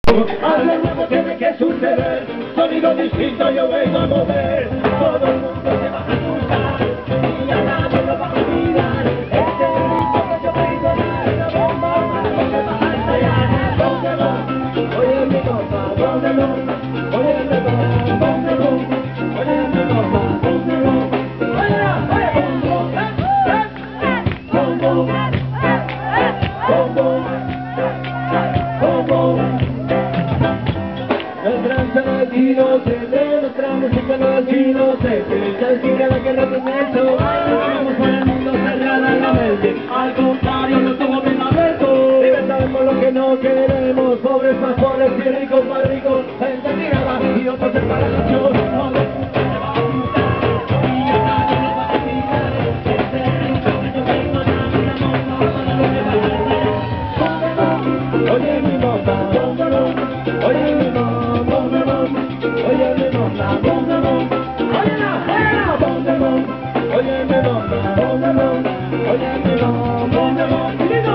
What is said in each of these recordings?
Algo nuevo tiene que suceder, sonido distinto yo vengo a mover. Todo el mundo se va a asustar y a nadie lo va a olvidar. Este ritmo que yo vengo a dar, una bomba que va a estallar. ¿Dónde va? Oye mi compa, ¿dónde va? Oye mi compa, ¿dónde va? Oye mi compa, ¿dónde va? Oye, nuestra música latino se sigue la guerra de eso. Vamos por el mundo cerrada la mente. Al contrario, no somos bien abiertos. Libertad por lo que no queremos. Pobres más pobres y ricos más ricos. Gente tirada y otros separados. Oye mi mamá, oye mi mamá, oye mi mamá, oye la fea, oye mi mamá, oye mi mamá, oye mi mamá,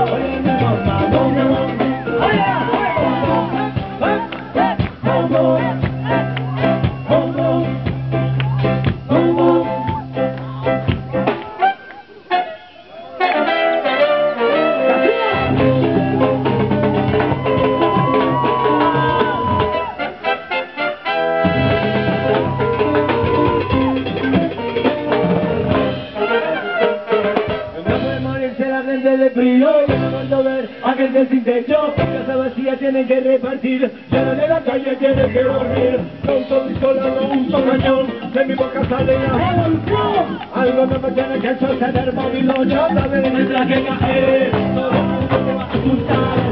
de frío y cuando ver a gente sin techo, casa vacía tienen que repartir, llenan en la calle tienen que dormir, con todo y solano un cañón, de mi boca sale la evolución, algo no me tiene que suceder, Babilonia, otra vez tendrá que caer, todo el mundo se va a asustar.